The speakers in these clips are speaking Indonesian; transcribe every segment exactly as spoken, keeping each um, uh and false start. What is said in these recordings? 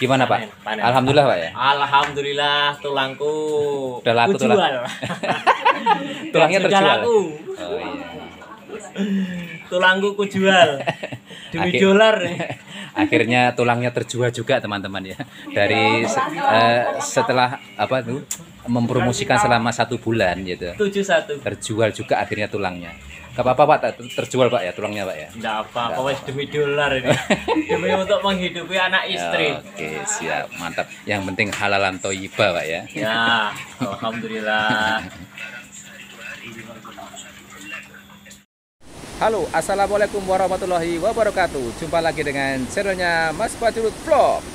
Gimana panen, Pak? panen. Alhamdulillah Pak ya. Alhamdulillah tulangku udah laku kujual. tulang. Tulangnya Sudah terjual. laku. Oh iya. Tulangku kujual. Demi Akhir- dolar. Akhirnya tulangnya terjual juga teman-teman ya. Dari se- eh, setelah apa tuh mempromosikan selama satu bulan gitu. tujuh satu. Terjual juga akhirnya tulangnya. Gak apa-apa Pak, ter- terjual Pak ya tulangnya Pak ya. Enggak apa-apa, wes demi dolar ini. Demi untuk menghidupi anak istri. Oke, siap, mantap. Yang penting halalan thayyibah Pak ya. Ya, alhamdulillah. Halo, assalamualaikum warahmatullahi wabarakatuh. Jumpa lagi dengan channelnya Mas Fajrul Vlog.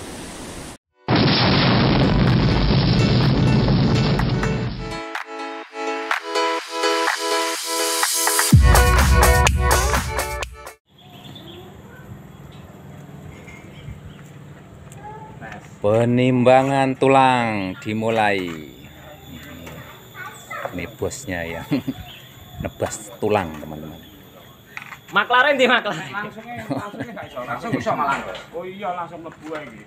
Penimbangan tulang dimulai. Ini bosnya yang nebas tulang teman-teman. Maklaren di maklaren. Langsungnya langsungnya nggak iso. Langsung bisa malah. Oh iya langsung mlebu ae iki.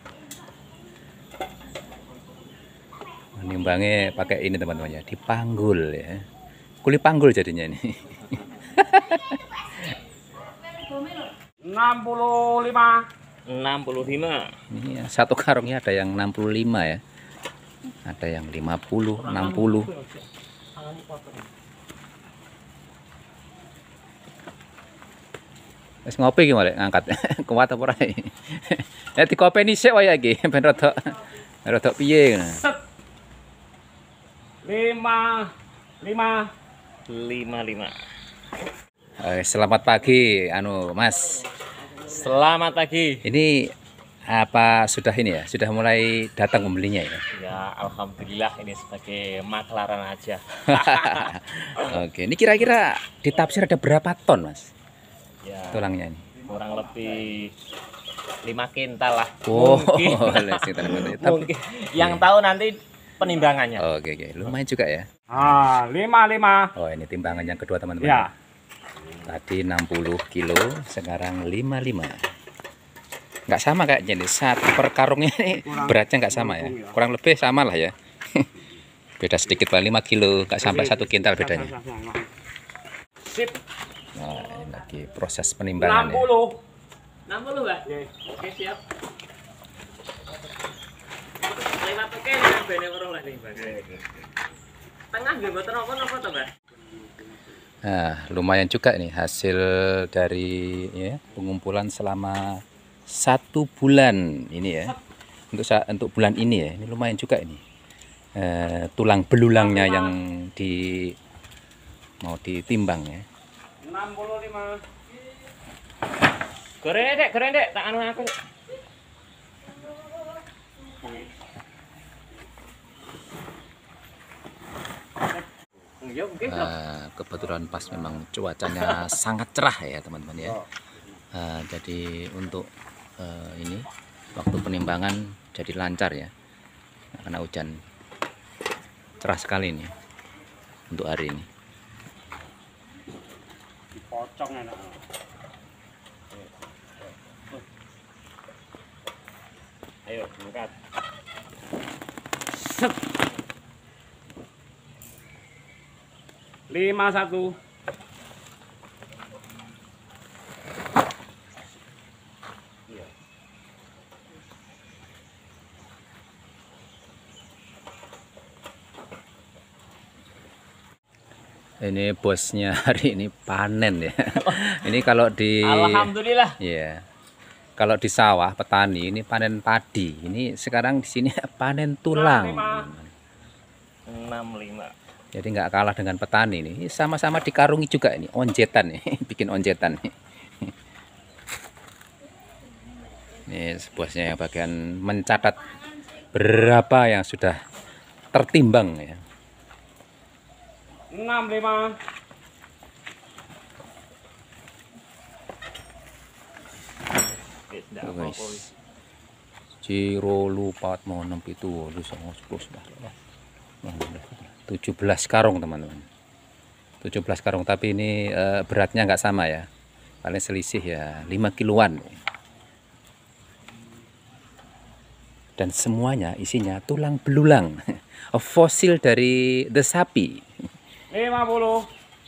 Menimbangnya pakai ini teman-teman ya, dipanggul ya. Kuli panggul jadinya ini. enam puluh lima. enam puluh lima. Ini ya, satu karungnya ada yang enam puluh lima ya. Ada yang lima puluh, enam puluh. Wis ngopi iki Malek ngangkat. Kuat apa ora iki? Ya dikopeni sik wae iki ben rada rada piye ngono. lima lima lima lima. Eh, selamat pagi anu Mas. Selamat pagi. Ini apa sudah ini ya? Sudah mulai datang pembelinya ya? Ya, alhamdulillah ini sebagai maklaran aja. Oke, ini kira-kira ditafsir ada berapa ton, Mas? Ya, Tulangnya ini. kurang lebih lima kintal lah. Oh, Mungkin. Tapi- Mungkin. Yang tahu nanti penimbangannya. Oke, oke. Lumayan juga ya. ah lima lima. Oh, ini timbangan yang kedua teman-teman. Ya. Tadi enam puluh kilo, sekarang lima puluh lima. Nggak sama kayak jadi satu per karungnya ini Kurang- beratnya nggak sama ya. kurang ya. Kurang lebih sama lah ya. Beda sedikit lah, lima kilo, nggak sampai satu kintal bedanya. Sip. Nah, ini lagi proses enam penimbangan ya. puluh. enam puluh, Mbak. Oke, siap. Lewat oke, dengan bene ora lah nih, Mbak. Tengah nggih mboten napa-napa to, Mbak? Nah, lumayan juga nih hasil dari ya, pengumpulan selama satu bulan ini ya. Untuk sa- untuk bulan ini ya, ini lumayan juga ini. Eh, tulang belulangnya yang di mau ditimbang ya. enam puluh lima. Goreng Dek, goreng Dek, tak anu aku. Ya, mungkin. Eh, kebetulan pas memang cuacanya sangat cerah ya teman-teman ya. Eh, jadi untuk eh, ini waktu penimbangan jadi lancar ya, karena hujan cerah sekali nih untuk hari ini. Pocong enak. Ayo, angkat. lima satu. Ini bosnya hari ini panen ya. Ini kalau di Alhamdulillah. ya. Kalau di sawah petani ini panen padi. Ini sekarang di sini panen tulang. enam puluh lima. Jadi nggak kalah dengan petani ini. Sama-sama dikarungi juga ini, onjetan nih, bikin onjetan nih. Ini bosnya yang bagian mencatat berapa yang sudah tertimbang ya. enam lima. Wis ndak Tuh, apa-apa. guys. Ciro lupa mau enam itu lu sama sepuluh sudah tujuh belas karung teman-teman. tujuh belas karung tapi ini eh, beratnya nggak sama ya. Paling selisih ya lima kiloan. Dan semuanya isinya tulang belulang. Fosil dari the sapi. lima puluh.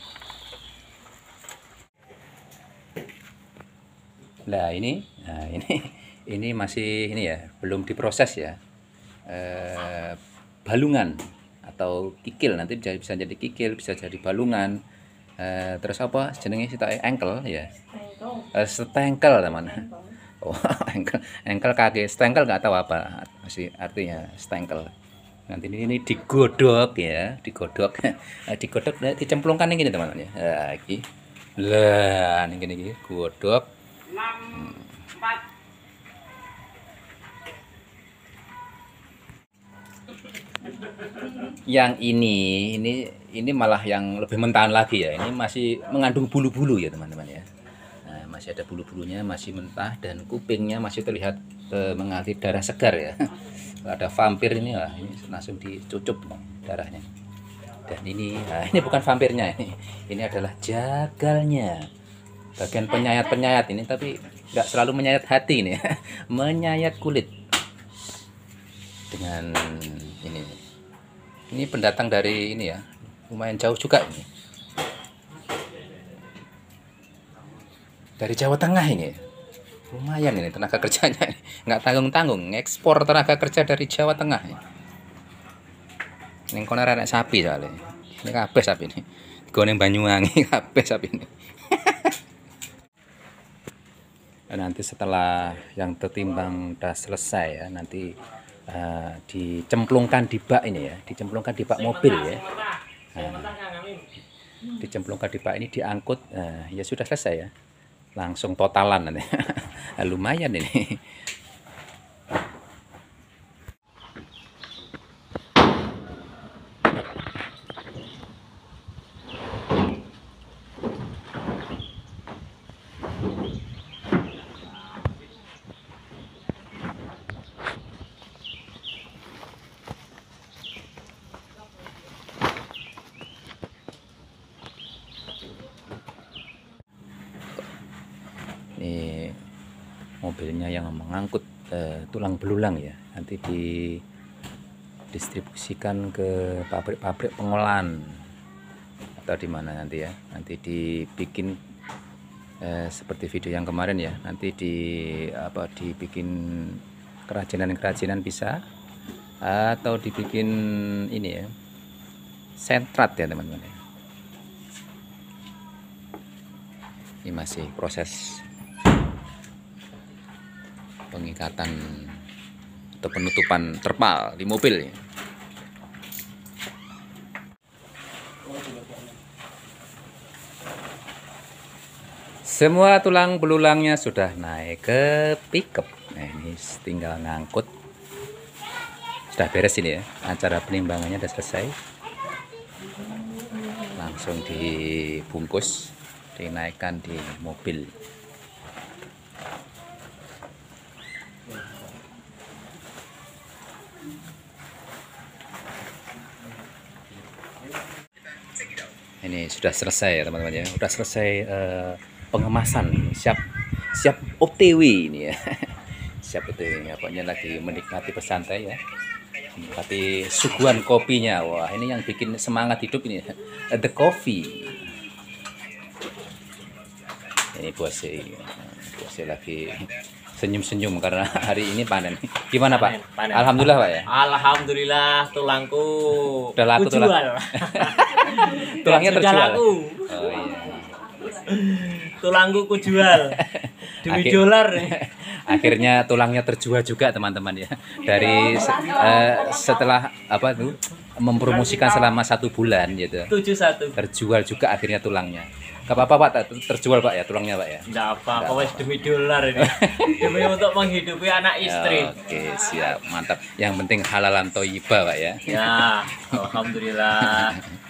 Nah ini, nah ini, ini masih ini ya, belum diproses ya. Eh, balungan atau kikil, nanti bisa, bisa jadi kikil, bisa jadi balungan. Eh, terus apa? Jenenge kita engkel ya. Eh, stengkel teman. Oh, engkel, engkel kaki, stengkel nggak tahu apa masih artinya stengkel. Nanti ini, ini digodok ya, digodok, digodok, dicemplungkan ini gini teman-teman ya. Nah, ini, lah, ini gini, godok. enam empat. Yang ini, ini, ini malah yang lebih mentahan lagi ya. Ini masih mengandung bulu-bulu ya teman-teman ya. Nah, masih ada bulu-bulunya, masih mentah dan kupingnya masih terlihat e, mengalir darah segar ya. Ada vampir ini lah, ini langsung dicucup darahnya. Dan ini, nah, ini bukan vampirnya ini, ini adalah jagalnya. Bagian penyayat-penyayat ini, tapi nggak selalu menyayat hati ini, menyayat kulit. Dengan ini, ini pendatang dari ini ya, lumayan jauh juga ini. Dari Jawa Tengah ini, lumayan ini tenaga kerjanya, nggak tanggung-tanggung, ekspor tenaga kerja dari Jawa Tengah. Ini kono anak sapi soalnya, ini kabeh sapi ini, goneng Banyuwangi kabeh sapi ini. Nanti setelah yang tertimbang udah selesai ya, nanti uh, dicemplungkan di bak ini ya, dicemplungkan di bak mobil ya. Nah, dicemplungkan di bak ini, diangkut, uh, ya sudah selesai ya, langsung totalan nanti. Lumayan ini. Ini mobilnya yang mengangkut eh, tulang belulang ya, nanti didistribusikan ke pabrik-pabrik pengolahan atau di mana nanti ya, nanti dibikin eh, seperti video yang kemarin ya, nanti di apa dibikin kerajinan-kerajinan bisa, atau dibikin ini ya, sentrat ya teman-teman. Ini masih proses pengikatan atau penutupan terpal di mobil ya. Semua tulang belulangnya sudah naik ke pickup. Nah, ini tinggal ngangkut. Sudah beres ini ya, acara penimbangannya sudah selesai. Langsung dibungkus, dinaikkan di mobil. Ini sudah selesai ya teman-teman ya, sudah selesai uh, pengemasan, siap siap O T W ini ya. Siap O T W, pokoknya lagi menikmati bersantai ya, menikmati suguhan kopinya. Wah, ini yang bikin semangat hidup ini, the coffee. Ini bosnya, bosnya lagi senyum-senyum karena hari ini panen. Gimana Pak? Panen, panen. Alhamdulillah Pak ya. Alhamdulillah tulangku udah laku tulang. Tulangnya terjual. Laku. Oh iya. Tulangku kujual. Demi Akhir, dolar. Akhirnya tulangnya terjual juga teman-teman ya. Dari uh, setelah apa tuh mempromosikan selama satu bulan gitu. tujuh satu. Terjual juga akhirnya tulangnya. Gak apa-apa Pak, terjual Pak ya tulangnya Pak ya. Enggak apa, pokoknya demi dolar ini. Demi untuk menghidupi anak istri. Oke, siap, mantap. Yang penting halalan thayyibah Pak ya. Ya, alhamdulillah.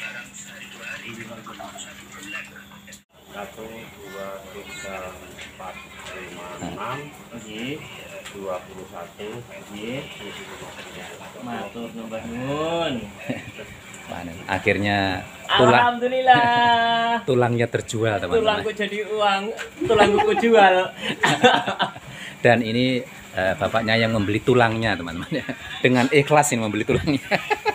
Satu, dua, tiga, empat, lima, enam, dua puluh satu, Matur nuwun nun. Panen. Akhirnya tulang, alhamdulillah. tulangnya terjual teman-teman. Tulangku jadi uang, tulangku kujual. Dan ini eh, bapaknya yang membeli tulangnya teman-teman ya. Dengan ikhlas ini membeli tulangnya.